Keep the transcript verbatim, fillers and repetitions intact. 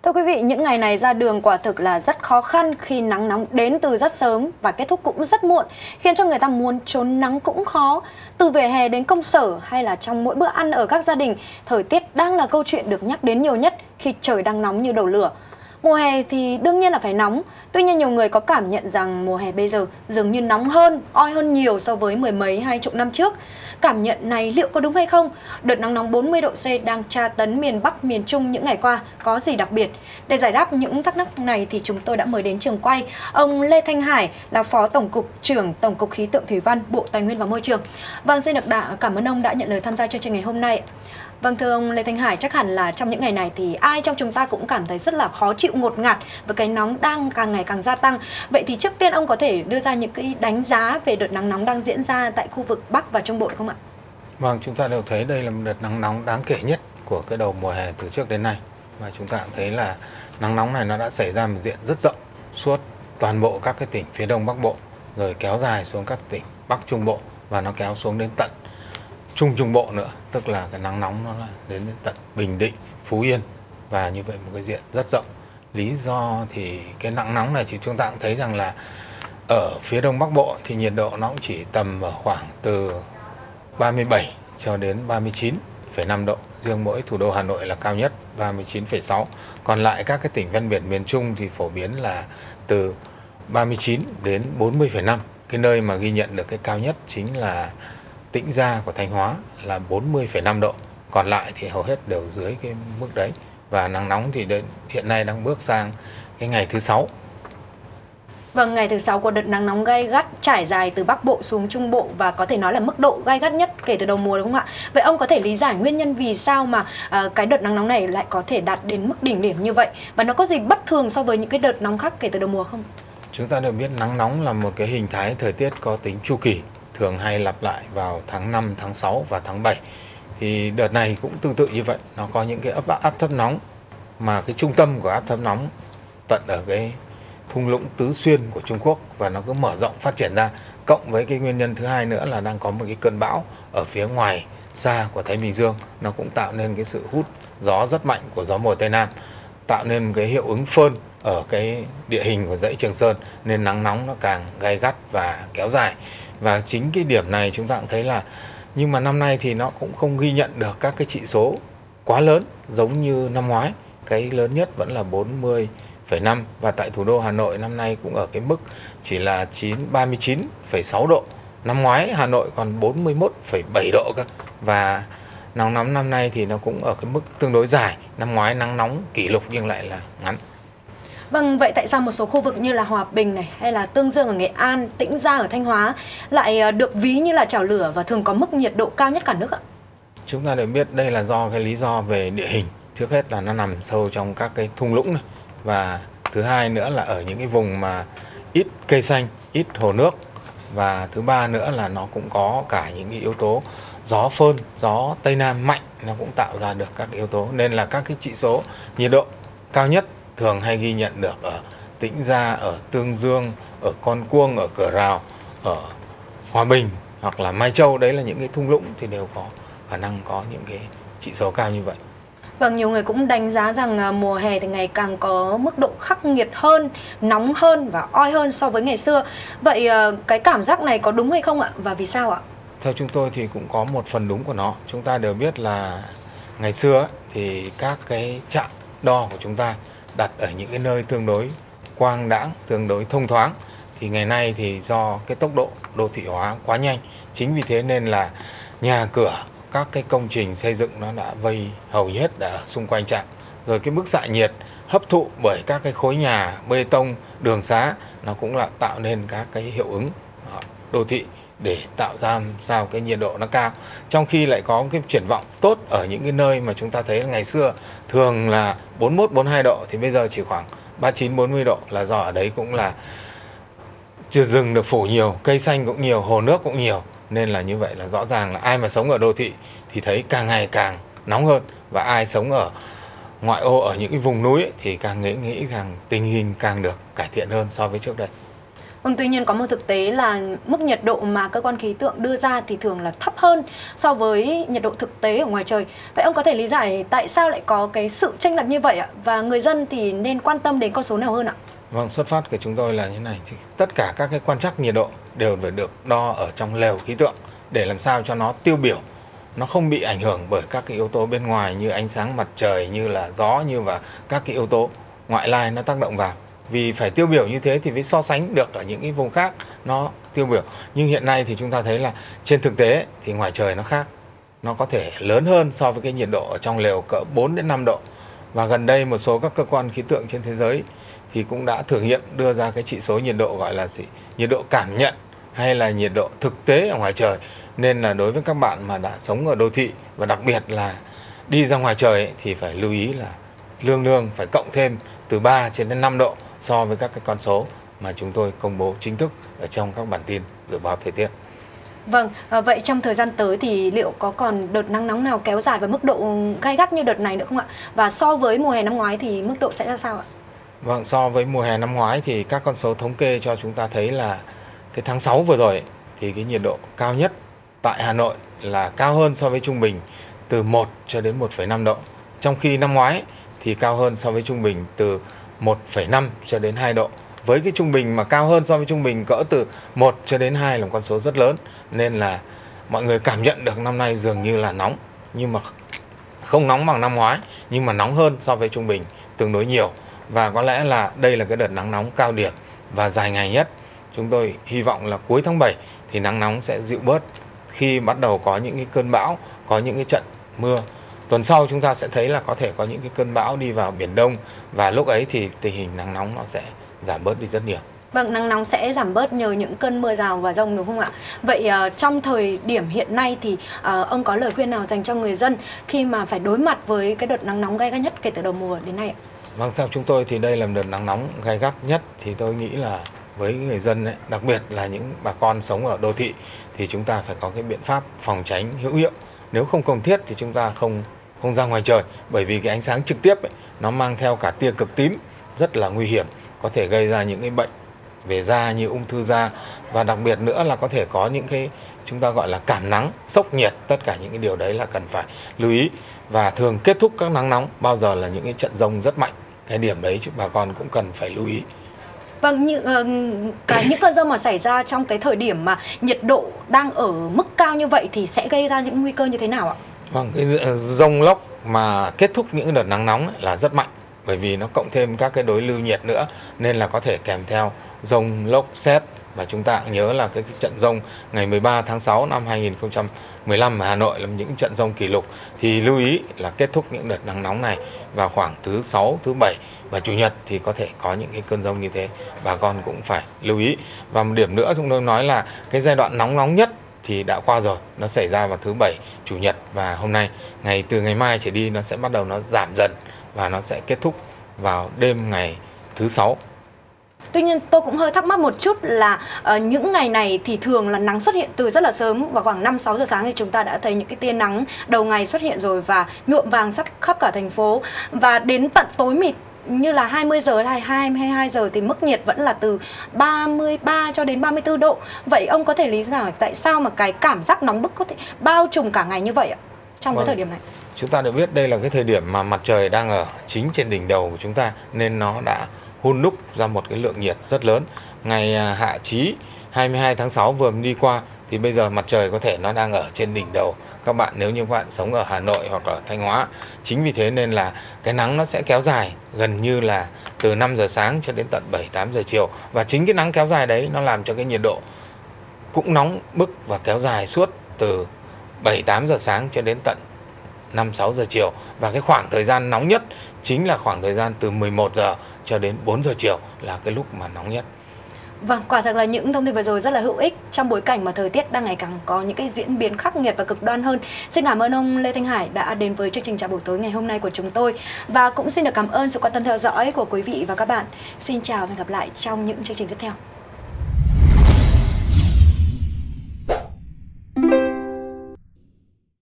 Thưa quý vị, những ngày này ra đường quả thực là rất khó khăn khi nắng nóng đến từ rất sớm và kết thúc cũng rất muộn, khiến cho người ta muốn trốn nắng cũng khó. Từ vỉa hè đến công sở hay là trong mỗi bữa ăn ở các gia đình, thời tiết đang là câu chuyện được nhắc đến nhiều nhất khi trời đang nóng như đầu lửa. Mùa hè thì đương nhiên là phải nóng, tuy nhiên nhiều người có cảm nhận rằng mùa hè bây giờ dường như nóng hơn, oi hơn nhiều so với mười mấy hai chục năm trước. Cảm nhận này liệu có đúng hay không? Đợt nắng nóng bốn mươi độ C đang tra tấn miền Bắc, miền Trung những ngày qua có gì đặc biệt? Để giải đáp những thắc mắc này thì chúng tôi đã mời đến trường quay ông Lê Thanh Hải, là Phó Tổng cục trưởng Tổng cục Khí tượng Thủy văn, Bộ Tài nguyên và Môi trường. Vâng, xin được đã cảm ơn ông đã nhận lời tham gia chương trình ngày hôm nay. Vâng, thưa ông Lê Thanh Hải, chắc hẳn là trong những ngày này thì ai trong chúng ta cũng cảm thấy rất là khó chịu, ngột ngạt với cái nóng đang càng ngày càng gia tăng. Vậy thì trước tiên ông có thể đưa ra những cái đánh giá về đợt nắng nóng đang diễn ra tại khu vực Bắc và Trung Bộ được không ạ? Vâng, chúng ta đều thấy đây là một đợt nắng nóng đáng kể nhất của cái đầu mùa hè từ trước đến nay. Và chúng ta cũng thấy là nắng nóng này nó đã xảy ra một diện rất rộng suốt toàn bộ các cái tỉnh phía Đông Bắc Bộ, rồi kéo dài xuống các tỉnh Bắc Trung Bộ và nó kéo xuống đến tận Trung Trung Bộ nữa, tức là cái nắng nóng nó là đến, đến tận Bình Định, Phú Yên, và như vậy một cái diện rất rộng. Lý do thì cái nắng nóng này thì chúng ta cũng thấy rằng là ở phía Đông Bắc Bộ thì nhiệt độ nó cũng chỉ tầm ở khoảng từ ba mươi bảy cho đến ba mươi chín phẩy năm độ. Riêng mỗi thủ đô Hà Nội là cao nhất ba mươi chín phẩy sáu. Còn lại các cái tỉnh ven biển miền Trung thì phổ biến là từ ba mươi chín đến bốn mươi phẩy năm. Cái nơi mà ghi nhận được cái cao nhất chính là Tĩnh Gia của Thanh Hóa là bốn mươi phẩy năm độ. Còn lại thì hầu hết đều dưới cái mức đấy. Và nắng nóng thì đến, hiện nay đang bước sang cái ngày thứ sáu. Vâng, ngày thứ sáu của đợt nắng nóng gay gắt trải dài từ Bắc Bộ xuống Trung Bộ và có thể nói là mức độ gay gắt nhất kể từ đầu mùa, đúng không ạ? Vậy ông có thể lý giải nguyên nhân vì sao mà à, cái đợt nắng nóng này lại có thể đạt đến mức đỉnh điểm như vậy? Và nó có gì bất thường so với những cái đợt nóng khác kể từ đầu mùa không? Chúng ta đều biết nắng nóng là một cái hình thái thời tiết có tính chu kỳ, thường hay lặp lại vào tháng năm, tháng sáu và tháng bảy. Thì đợt này cũng tương tự như vậy, nó có những cái áp, áp thấp nóng mà cái trung tâm của áp thấp nóng tận ở cái thung lũng Tứ Xuyên của Trung Quốc và nó cứ mở rộng phát triển ra, cộng với cái nguyên nhân thứ hai nữa là đang có một cái cơn bão ở phía ngoài xa của Thái Bình Dương, nó cũng tạo nên cái sự hút gió rất mạnh của gió mùa Tây Nam, tạo nên một cái hiệu ứng phơn ở cái địa hình của dãy Trường Sơn, nên nắng nóng nó càng gay gắt và kéo dài. Và chính cái điểm này chúng ta cũng thấy là, nhưng mà năm nay thì nó cũng không ghi nhận được các cái chỉ số quá lớn giống như năm ngoái. Cái lớn nhất vẫn là bốn mươi phẩy năm, và tại thủ đô Hà Nội năm nay cũng ở cái mức chỉ là ba mươi chín phẩy sáu độ. Năm ngoái Hà Nội còn bốn mươi mốt phẩy bảy độ cơ. Và nắng nóng năm nay thì nó cũng ở cái mức tương đối dài. Năm ngoái nắng nóng kỷ lục nhưng lại là ngắn. Vâng, vậy tại sao một số khu vực như là Hòa Bình này hay là Tương Dương ở Nghệ An, Tĩnh Gia ở Thanh Hóa lại được ví như là chảo lửa và thường có mức nhiệt độ cao nhất cả nước ạ? Chúng ta đều biết đây là do cái lý do về địa hình. Trước hết là nó nằm sâu trong các cái thung lũng này. Và thứ hai nữa là ở những cái vùng mà ít cây xanh, ít hồ nước. Và thứ ba nữa là nó cũng có cả những cái yếu tố gió phơn, gió Tây Nam mạnh, nó cũng tạo ra được các yếu tố. Nên là các cái chỉ số nhiệt độ cao nhất thường hay ghi nhận được ở Tĩnh Gia, ở Tương Dương, ở Con Cuông, ở Cửa Rào, ở Hòa Bình hoặc là Mai Châu. Đấy là những cái thung lũng thì đều có khả năng có những cái chỉ số cao như vậy. Vâng, nhiều người cũng đánh giá rằng mùa hè thì ngày càng có mức độ khắc nghiệt hơn, nóng hơn và oi hơn so với ngày xưa. Vậy cái cảm giác này có đúng hay không ạ? Và vì sao ạ? Theo chúng tôi thì cũng có một phần đúng của nó. Chúng ta đều biết là ngày xưa thì các cái trạm đo của chúng ta đặt ở những cái nơi tương đối quang đãng, tương đối thông thoáng. Thì ngày nay thì do cái tốc độ đô thị hóa quá nhanh, chính vì thế nên là nhà cửa, các cái công trình xây dựng nó đã vây hầu như hết ở xung quanh trạm. Rồi cái bức xạ nhiệt hấp thụ bởi các cái khối nhà, bê tông, đường xá, nó cũng là tạo nên các cái hiệu ứng đô thị để tạo ra sao cái nhiệt độ nó cao. Trong khi lại có cái triển vọng tốt ở những cái nơi mà chúng ta thấy là ngày xưa thường là bốn mươi mốt, bốn mươi hai độ thì bây giờ chỉ khoảng ba mươi chín, bốn mươi độ, là do ở đấy cũng là chưa rừng được phủ nhiều, cây xanh cũng nhiều, hồ nước cũng nhiều. Nên là như vậy là rõ ràng là ai mà sống ở đô thị thì thấy càng ngày càng nóng hơn, và ai sống ở ngoại ô, ở những cái vùng núi ấy, thì càng nghĩ nghĩ rằng tình hình càng được cải thiện hơn so với trước đây. Vâng, tuy nhiên có một thực tế là mức nhiệt độ mà cơ quan khí tượng đưa ra thì thường là thấp hơn so với nhiệt độ thực tế ở ngoài trời. Vậy ông có thể lý giải tại sao lại có cái sự chênh lệch như vậy ạ? Và người dân thì nên quan tâm đến con số nào hơn ạ? Vâng, xuất phát của chúng tôi là như này, thì tất cả các cái quan trắc nhiệt độ đều phải được đo ở trong lều khí tượng để làm sao cho nó tiêu biểu, nó không bị ảnh hưởng bởi các cái yếu tố bên ngoài như ánh sáng mặt trời, như là gió, như và các cái yếu tố ngoại lai nó tác động vào. Vì phải tiêu biểu như thế thì mới so sánh được ở những cái vùng khác nó tiêu biểu. Nhưng hiện nay thì chúng ta thấy là trên thực tế thì ngoài trời nó khác. Nó có thể lớn hơn so với cái nhiệt độ ở trong lều cỡ bốn đến năm độ. Và gần đây một số các cơ quan khí tượng trên thế giới thì cũng đã thử nghiệm đưa ra cái chỉ số nhiệt độ gọi là gì? Nhiệt độ cảm nhận hay là nhiệt độ thực tế ở ngoài trời. Nên là đối với các bạn mà đã sống ở đô thị và đặc biệt là đi ra ngoài trời ấy, thì phải lưu ý là lương lương phải cộng thêm từ ba cho đến năm độ so với các cái con số mà chúng tôi công bố chính thức ở trong các bản tin dự báo thời tiết. Vâng, à, vậy trong thời gian tới thì liệu có còn đợt nắng nóng nào kéo dài và mức độ gay gắt như đợt này nữa không ạ? Và so với mùa hè năm ngoái thì mức độ sẽ ra sao ạ? Vâng, so với mùa hè năm ngoái thì các con số thống kê cho chúng ta thấy là cái tháng sáu vừa rồi thì cái nhiệt độ cao nhất tại Hà Nội là cao hơn so với trung bình từ một cho đến một phẩy năm độ. Trong khi năm ngoái thì cao hơn so với trung bình từ một phẩy năm cho đến hai độ. Với cái trung bình mà cao hơn so với trung bình cỡ từ một cho đến hai là một con số rất lớn. Nên là mọi người cảm nhận được năm nay dường như là nóng. Nhưng mà không nóng bằng năm ngoái, nhưng mà nóng hơn so với trung bình tương đối nhiều. Và có lẽ là đây là cái đợt nắng nóng cao điểm và dài ngày nhất. Chúng tôi hy vọng là cuối tháng bảy thì nắng nóng sẽ dịu bớt khi bắt đầu có những cái cơn bão, có những cái trận mưa. Tuần sau chúng ta sẽ thấy là có thể có những cái cơn bão đi vào Biển Đông và lúc ấy thì tình hình nắng nóng nó sẽ giảm bớt đi rất nhiều. Vâng, nắng nóng sẽ giảm bớt nhờ những cơn mưa rào và dông đúng không ạ? Vậy uh, trong thời điểm hiện nay thì uh, ông có lời khuyên nào dành cho người dân khi mà phải đối mặt với cái đợt nắng nóng gay gắt nhất kể từ đầu mùa đến nay ạ? Vâng, theo chúng tôi thì đây là một đợt nắng nóng gay gắt nhất, thì tôi nghĩ là với người dân ấy, đặc biệt là những bà con sống ở đô thị thì chúng ta phải có cái biện pháp phòng tránh hữu hiệu. Nếu không cần thiết thì chúng ta không không ra ngoài trời, bởi vì cái ánh sáng trực tiếp ấy, nó mang theo cả tia cực tím rất là nguy hiểm, có thể gây ra những cái bệnh về da như ung thư da, và đặc biệt nữa là có thể có những cái chúng ta gọi là cảm nắng, sốc nhiệt. Tất cả những cái điều đấy là cần phải lưu ý. Và thường kết thúc các nắng nóng bao giờ là những cái trận dông rất mạnh. Cái điểm đấy chứ bà con cũng cần phải lưu ý. Vâng, như, uh, cái những cơn dông mà xảy ra trong cái thời điểm mà nhiệt độ đang ở mức cao như vậy thì sẽ gây ra những nguy cơ như thế nào ạ? Vâng, cái dông lốc mà kết thúc những đợt nắng nóng ấy là rất mạnh, bởi vì nó cộng thêm các cái đối lưu nhiệt nữa nên là có thể kèm theo dông lốc sét. Và chúng ta cũng nhớ là cái, cái trận dông ngày mười ba tháng sáu năm hai nghìn không trăm mười lăm ở Hà Nội là những trận dông kỷ lục. Thì lưu ý là kết thúc những đợt nắng nóng này vào khoảng thứ sáu, thứ bảy và chủ nhật thì có thể có những cái cơn dông như thế. Bà con cũng phải lưu ý. Và một điểm nữa chúng tôi nói là cái giai đoạn nóng nóng nhất thì đã qua rồi, nó xảy ra vào thứ bảy, chủ nhật và hôm nay. Ngày từ ngày mai trở đi nó sẽ bắt đầu nó giảm dần và nó sẽ kết thúc vào đêm ngày thứ sáu. Tuy nhiên tôi cũng hơi thắc mắc một chút là uh, những ngày này thì thường là nắng xuất hiện từ rất là sớm, vào khoảng năm sáu giờ sáng thì chúng ta đã thấy những cái tia nắng đầu ngày xuất hiện rồi và nhuộm vàng sắp khắp cả thành phố. Và đến tận tối mịt như là hai mươi giờ hay hai mươi hai giờ thì mức nhiệt vẫn là từ ba mươi ba cho đến ba mươi tư độ. Vậy ông có thể lý giải tại sao mà cái cảm giác nóng bức có thể bao trùm cả ngày như vậy ạ, trong vâng. cái thời điểm này? Chúng ta được biết đây là cái thời điểm mà mặt trời đang ở chính trên đỉnh đầu của chúng ta, nên nó đã hun đúc ra một cái lượng nhiệt rất lớn. Ngày hạ chí hai mươi hai tháng sáu vừa đi qua thì bây giờ mặt trời có thể nó đang ở trên đỉnh đầu các bạn nếu như các bạn sống ở Hà Nội hoặc ở Thanh Hóa. Chính vì thế nên là cái nắng nó sẽ kéo dài gần như là từ năm giờ sáng cho đến tận bảy tám giờ chiều. Và chính cái nắng kéo dài đấy nó làm cho cái nhiệt độ cũng nóng bức và kéo dài suốt từ bảy tám giờ sáng cho đến tận năm sáu giờ chiều. Và cái khoảng thời gian nóng nhất chính là khoảng thời gian từ mười một giờ cho đến bốn giờ chiều là cái lúc mà nóng nhất. Vâng, quả thật là những thông tin vừa rồi rất là hữu ích trong bối cảnh mà thời tiết đang ngày càng có những cái diễn biến khắc nghiệt và cực đoan hơn. Xin cảm ơn ông Lê Thanh Hải đã đến với chương trình Chào buổi tối ngày hôm nay của chúng tôi. Và cũng xin được cảm ơn sự quan tâm theo dõi của quý vị và các bạn. Xin chào và hẹn gặp lại trong những chương trình tiếp theo.